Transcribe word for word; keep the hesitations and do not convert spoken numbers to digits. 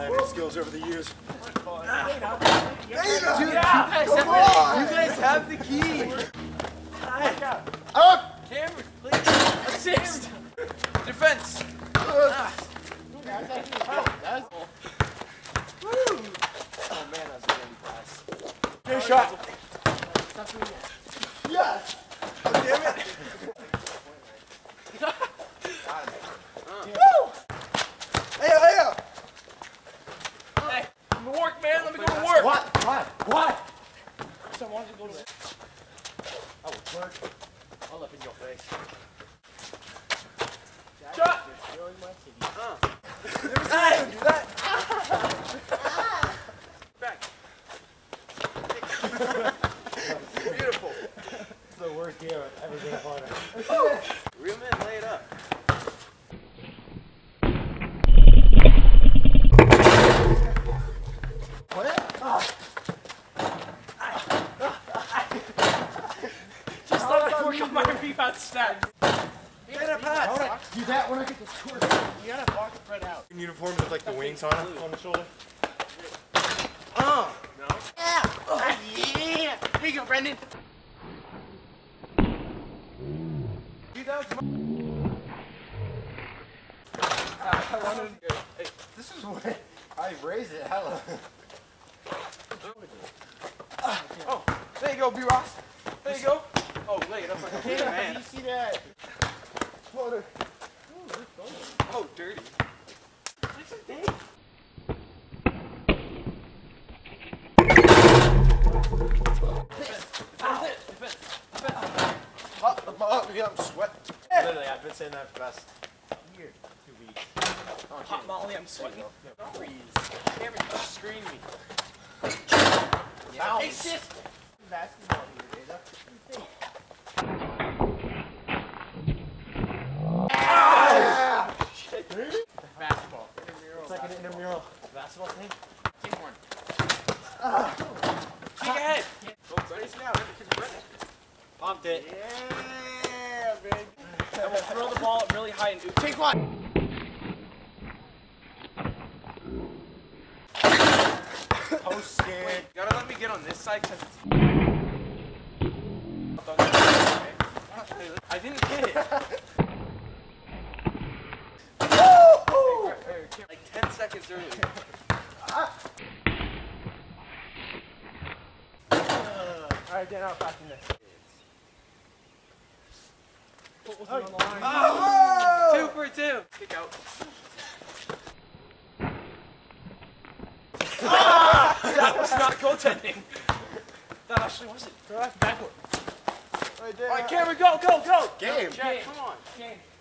landing skills over the years. Dana! Yeah, come on! You guys have the key! Up! Cameron, please! Assist! Defense! Ah. Woo! Oh man, that was a really pass. Good shot! Yes! Oh, damn it! Woo! Hey, hey, hey! Let me work, man. Let me go to work. What? What? What? I wanted to go to work. I will twerk all up in your face. Shot! Uh. Hey! Do that! Back. Beautiful. It's the worst game I've ever been a part of. Real men, lay it up. What? Ah. Just thought I'd work on my rebound stat. Get a pass. Do that when I get the score. You gotta walk spread out. In uniforms with like the wings on it, on the shoulder. Oh! No? Yeah! Oh, yeah! Here you go, Brendan. You know, come on. I wanted to go. Hey, This is what I raise it hella. oh, there you go, B. Ross. There you go. Oh, lay it up like a big man. You see that? Floater. Oh, dirty. What's the thing? Defense. Defense. Defense. Hot the ball, yeah, I'm sweating. Literally, I've been saying that for the past year, two weeks. Oh, Hot Molly, I'm sweating. Don't freeze. Cameron, just screen me. Yeah. Hey, sis. Basketball here, Data. Ah! Shit. Basketball. It's like an intramural basketball thing. Take one. Ah. Kick ahead. Oh, face now. Pumped it. Yeah, baby. And we'll throw the ball really high and ooh. Take one. Post it. Wait, you gotta let me get on this side because it's. I didn't hit it. Like ten seconds early. Alright, Dan, I'll pass in this. What was it on the line? Oh! Two for two. Kick out. Ah! That was not goaltending. That actually wasn't. Throw that backward. Right there. Alright, Cameron, go, go, go! Game. Jack, come on. Game.